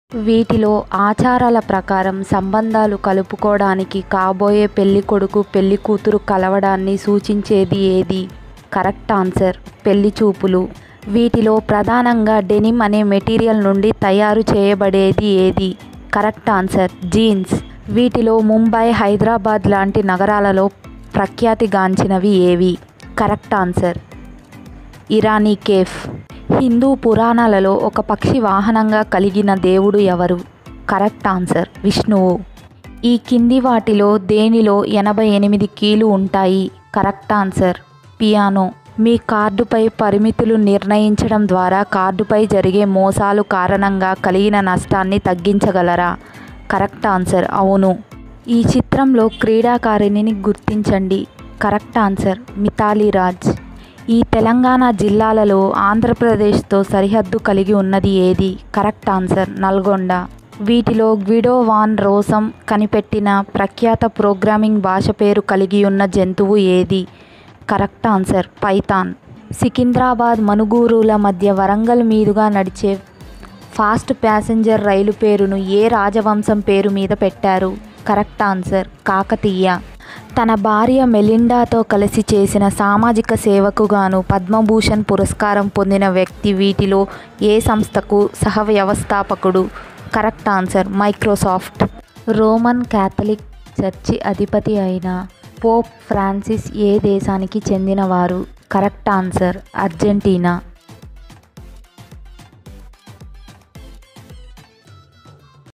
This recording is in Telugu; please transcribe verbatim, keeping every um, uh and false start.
వీటిలో ఆచారాల ప్రకారం సంబంధాలు కలుపుకోవడానికి కాబోయే పెళ్ళికొడుకు పెళ్ళికూతురు కలవడాన్ని సూచించేది ఏది? కరెక్ట్ ఆన్సర్ పెళ్లి చూపులు. వీటిలో ప్రధానంగా డెనిమ్ అనే మెటీరియల్ నుండి తయారు చేయబడేది ఏది? Correct answer jeans. వీటిలో ముంబై, హైదరాబాద్ లాంటి నగరాలలో ప్రఖ్యాతిగాంచినవి ఏవి? Correct answer Irani cafe. Hindu పురాణాలలో ఒక పక్షి వాహనంగా కలిగిన దేవుడు ఎవరు? కరెక్ట్ ఆన్సర్ విష్ణువు. ఈ కింది వాటిలో దేనిలో ఎనభై ఎనిమిది కీలు ఉంటాయి? Correct answer piano. మీ కార్డుపై పరిమితులు నిర్ణయించడం ద్వారా కార్డుపై జరిగే మోసాలు కారణంగా కలిగిన నష్టాన్ని తగ్గించగలరా? కరెక్ట్ ఆన్సర్ అవును. ఈ చిత్రంలో క్రీడాకారిణిని గుర్తించండి. Correct answer Mithali Raj. ఈ తెలంగాణ జిల్లాలలో ఆంధ్రప్రదేశ్తో సరిహద్దు కలిగి ఉన్నది ఏది? Correct answer Nalgonda. వీటిలో గ్విడో వాన్ రోసమ్ కనిపెట్టిన ప్రఖ్యాత ప్రోగ్రామింగ్ భాష పేరు కలిగి ఉన్న జంతువు ఏది? Correct answer python. సికింద్రాబాద్ మనుగూరుల మధ్య వరంగల్ మీదుగా నడిచే ఫాస్ట్ ప్యాసింజర్ రైలు పేరును ఏ రాజవంశం పేరు మీద పెట్టారు? Correct answer Kakatiya. తన భార్య మెలిండాతో కలిసి చేసిన సామాజిక సేవకు గాను పద్మభూషణ్ పురస్కారం పొందిన వ్యక్తి వీటిలో ఏ సంస్థకు సహ వ్యవస్థాపకుడు? Correct answer Microsoft. Roman Catholic church అధిపతి అయిన పోప్ ఫ్రాన్సిస్ ఏ దేశానికి చెందినవారు? Correct answer Argentina.